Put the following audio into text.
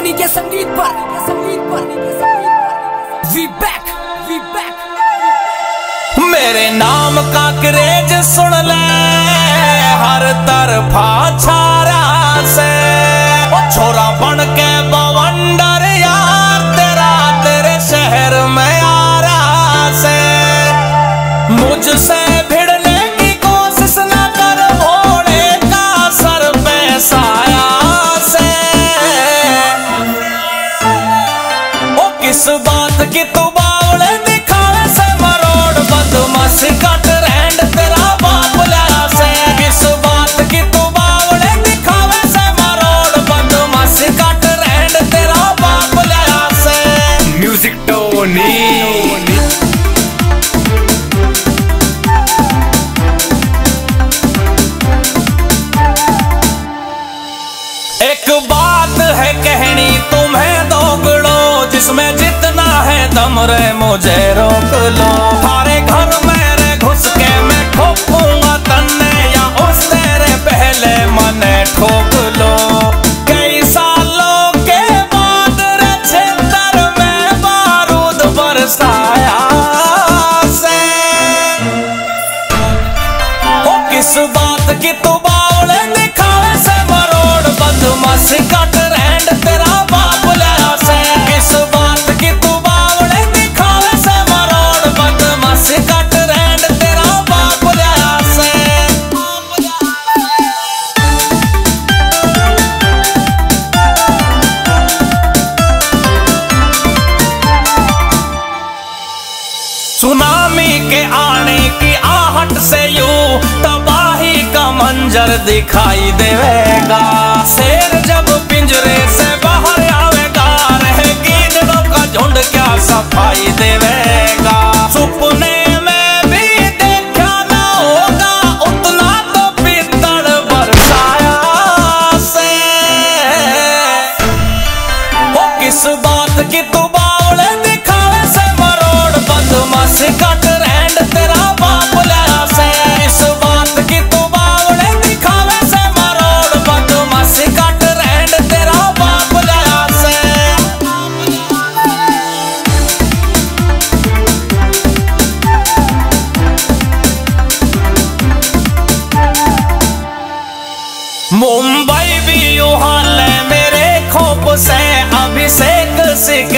उन्हीं के संगीत पर वी बैक मेरे नाम का क्रेज सुन ले हर तरफा छारा से छोरा बन के बवंडर यार तेरे शहर में आ रहा से मुझसे भिड़ने की कोशिश न कर भोले का सर पे साया से ओ किस बात की तू बावले दिखावे से मरोड़ बदमाश कट रैंड तेरा बाप लाया से किस बात की तू बावले दिखावे से मरोड़ बदमाश कट रैंड तेरा बाप लाया से म्यूजिक टोनी एक बात है कहनी तुम्हें दोगड़ो जिसमें जितना है दम रे मुझे रोक लो थारे घर मेरे घुस के मैं ठोकूंगा तन्ने या उस तेरे पहले मने ठोक लो कई सालों के बाद रे क्षेत्र में बारूद बरसाया से ओ किस बात की तू बावले दिखावे से मरोड़ बदमाश कट रैंड तेरा बाप लाया से किस बात की तू बावले दिखावे से मरोड़ बदमाश कट रैंड तेरा बाप लाया से सुनामी के आने की आहट से यूं तबाही का मंजर दिखाई देवेगा शेर जब पिंजरे से बाहर आवेगा रह गीदड़ों का झुंड क्या सफाई देवेगा सुपने में भी देखा ना होगा उतना तो पित्तड़ बरसाया से वो किस बात की तू बावले दिखावे से मरोड़ बदमाश कट रैंड तेरा बाप लाया से इस बात की तू बावले दिखावे से मरोड़ बदमाश कट रैंड तेरा बाप लाया से मुंबई भी यूं हाल है मेरे खोप से अभिषेक सिक